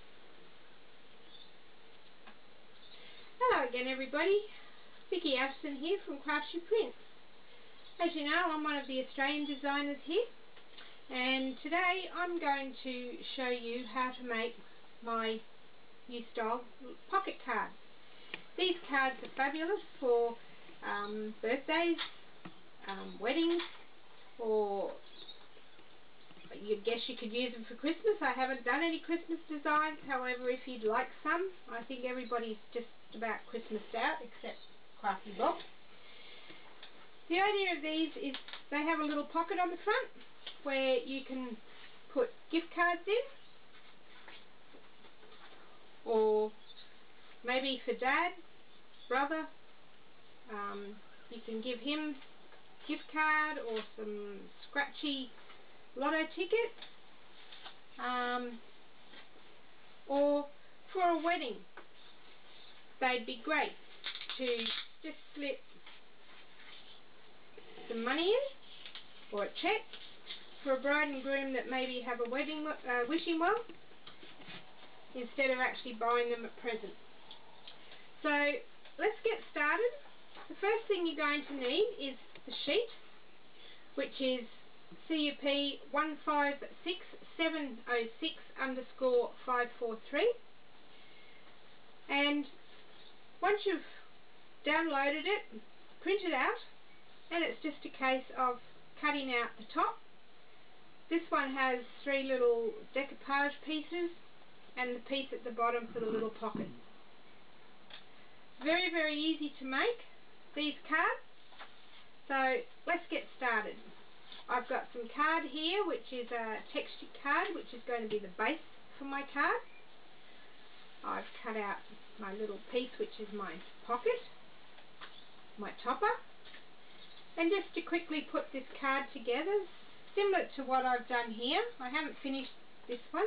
Hello again everybody, Vicki Avcin here from Craftsuprint. As you know, I'm one of the Australian designers here, and today I'm going to show you how to make my new style pocket cards. These cards are fabulous for birthdays, weddings, or I guess you could use them for Christmas. I haven't done any Christmas designs, however if you'd like some, I think everybody's just about Christmased out except Crafty Bob. The idea of these is they have a little pocket on the front where you can put gift cards in, or maybe for dad, brother, you can give him a gift card or some scratchy lotto tickets, or for a wedding they'd be great to just slip some money in, or a cheque for a bride and groom that maybe have a wedding wishing well, instead of actually buying them a present. So let's get started. The first thing you're going to need is the sheet, which is CUP 156706_543, and once you've downloaded it, print it out, and it's just a case of cutting out the top. This one has 3 little decoupage pieces and the piece at the bottom for the little pocket. Very, very easy to make these cards, so let's get started. I've got some card here, which is a textured card, which is going to be the base for my card. I've cut out my little piece, which is my pocket, my topper, and just to quickly put this card together, similar to what I've done here. I haven't finished this one.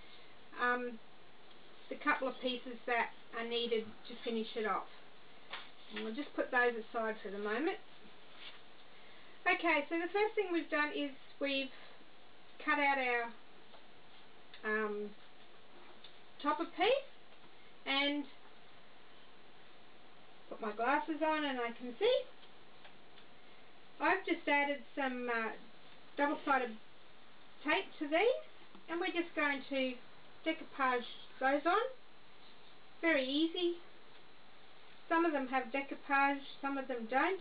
The couple of pieces that are needed to finish it off, and we'll just put those aside for the moment. Okay, so the first thing we've done is we've cut out our topper piece, and put my glasses on and I can see. I've just added some double-sided tape to these, and we're just going to decoupage those on. Very easy. Some of them have decoupage, some of them don't.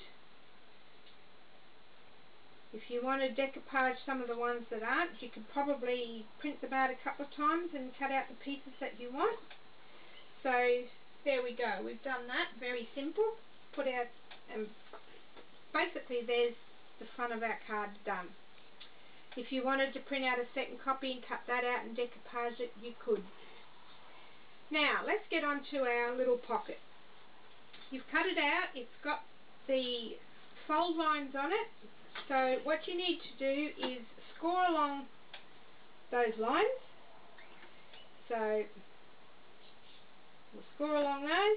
If you want to decoupage some of the ones that aren't, you could probably print them out a couple of times and cut out the pieces that you want. So there we go, we've done that. Very simple. Put out, and basically there's the front of our card done. If you wanted to print out a second copy and cut that out and decoupage it, you could. Now let's get on to our little pocket. You've cut it out, it's got the fold lines on it, so what you need to do is score along those lines. So we'll score along those.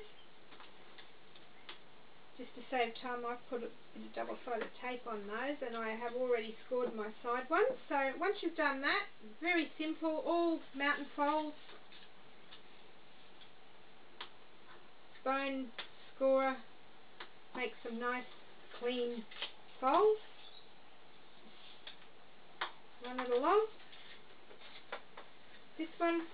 Just to save time, I've put a bit of double-sided tape on those, and I have already scored my side ones. So once you've done that, very simple, all mountain folds, bone scorer, make some nice clean folds. Run it along. This one,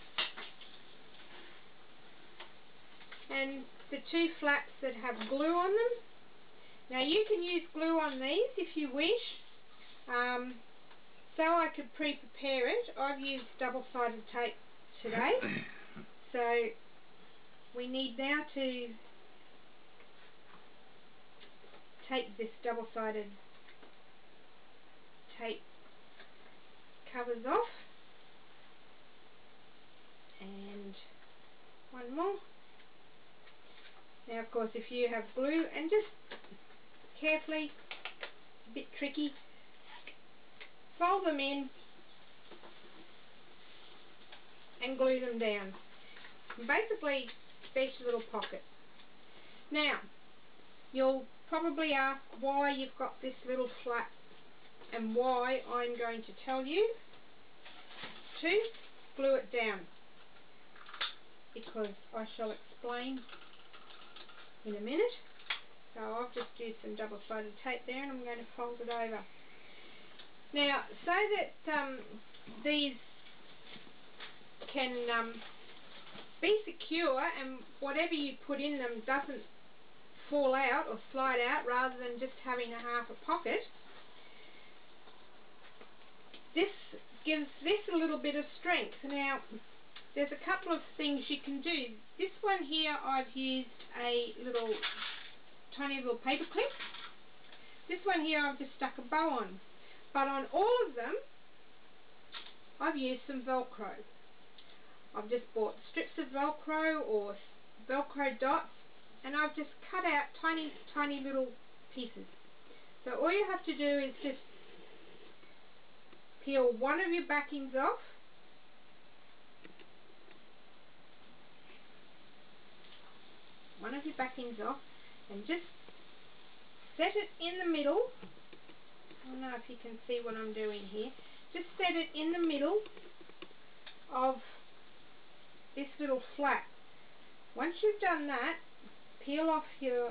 and the 2 flaps that have glue on them. Now you can use glue on these if you wish. So I could pre-prepare it, I've used double-sided tape today. So we need now to take this double-sided tape covers off, and one more. Now of course if you have glue, and just carefully, a bit tricky, fold them in and glue them down, and basically fetch a little pocket. Now you'll probably ask why you've got this little flap, and why I'm going to tell you to glue it down. because I shall explain in a minute. So I've just used some double-sided tape there, and I'm going to fold it over. Now, so that these can be secure and whatever you put in them doesn't fall out or slide out, rather than just having a half a pocket, this gives this a little bit of strength. Now, there's a couple of things you can do. This one here, I've used a tiny little paper clip. This one here, I've just stuck a bow on. But on all of them, I've used some Velcro. I've just bought strips of Velcro or Velcro dots, and I've just cut out tiny little pieces. So all you have to do is just peel one of your backings off, and just set it in the middle. I don't know if you can see what I'm doing here. Just set it in the middle of this little flap. Once you've done that, peel off your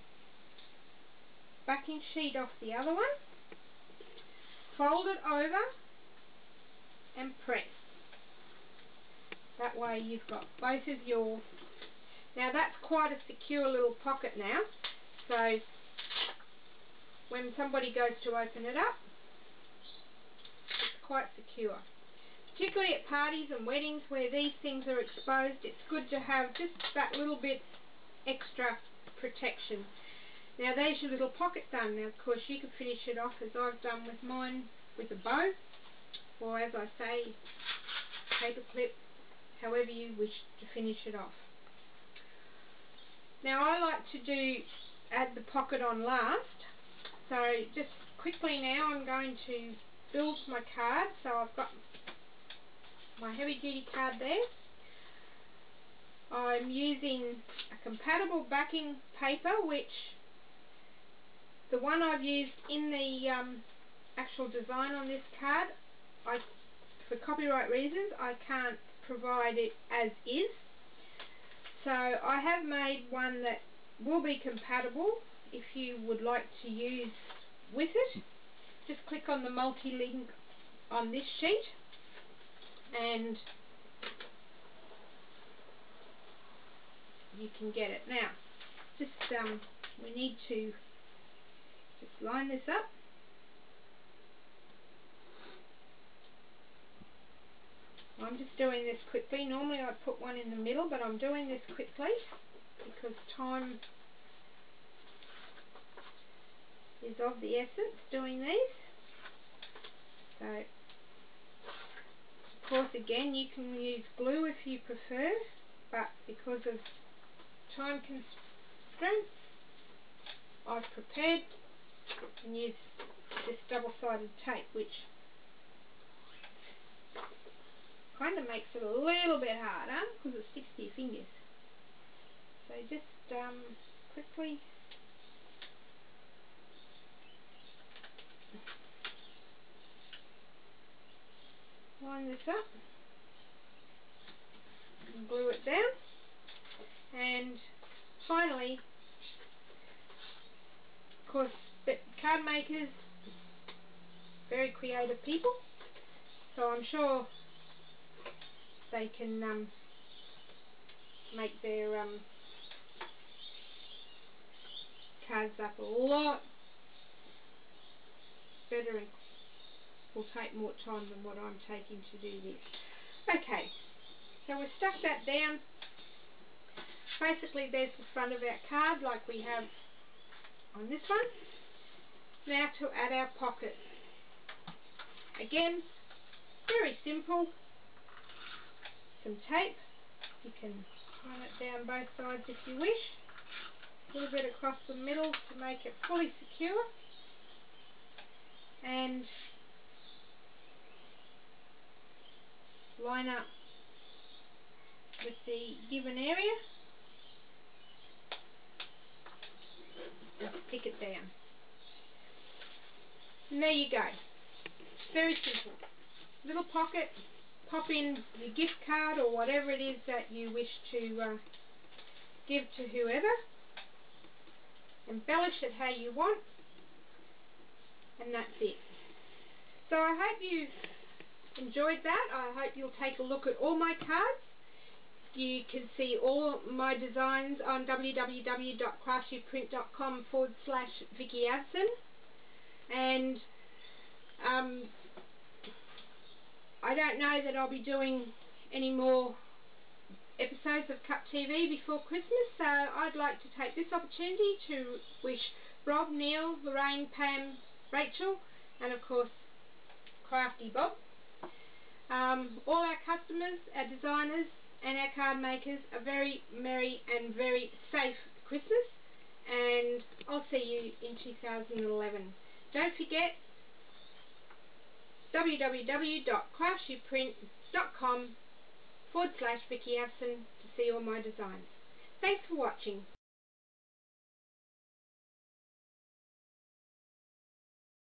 backing sheet off the other one, fold it over and press. That way you've got both of your... Now that's quite a secure little pocket now, so when somebody goes to open it up, it's quite secure. Particularly at parties and weddings where these things are exposed, it's good to have just that little bit extra protection. Now there's your little pocket done. Now of course you could finish it off as I've done with mine, with a bow, or as I say, paper clip, however you wish to finish it off. Now I like to add the pocket on last, so just quickly now I'm going to build my card. So I've got my heavy duty card there. I'm using a compatible backing paper, which the one I've used in the actual design on this card, for copyright reasons I can't provide it as is. So I have made one that will be compatible if you would like to use with it. Just click on the multi-link on this sheet and you can get it. Now, just we need to just line this up. I'm just doing this quickly. Normally I'd put one in the middle, but I'm doing this quickly because time is of the essence doing these. So, of course, again, you can use glue if you prefer, but because of time constraints, I've prepared and used this double-sided tape, which kind of makes it a little bit harder because it sticks to your fingers. So just quickly line this up and glue it down. And finally, of course, card makers, very creative people, so I'm sure they can make their cards up a lot better and will take more time than what I'm taking to do this. Okay, so we've stuck that down. Basically there's the front of our card like we have on this one. Now to add our pocket. Again, very simple. Some tape. You can run it down both sides if you wish. A little bit across the middle to make it fully secure. And line up with the given area and stick it down. And there you go. Very simple. Little pocket, pop in your gift card or whatever it is that you wish to give to whoever. Embellish it how you want, and that's it. So I hope you enjoyed that. I hope you'll take a look at all my cards. You can see all my designs on www.craftsuprint.com/Vicki Avcin. And I don't know that I'll be doing any more episodes of Cup TV before Christmas, so I'd like to take this opportunity to wish Rob, Neil, Lorraine, Pam, Rachel, and of course Crafty Bob, all our customers, our designers and our card makers, a very merry and very safe Christmas, and I'll see you in 2011. Don't forget www.craftsuprint.com/Vicki Avcin to see all my designs. Thanks for watching.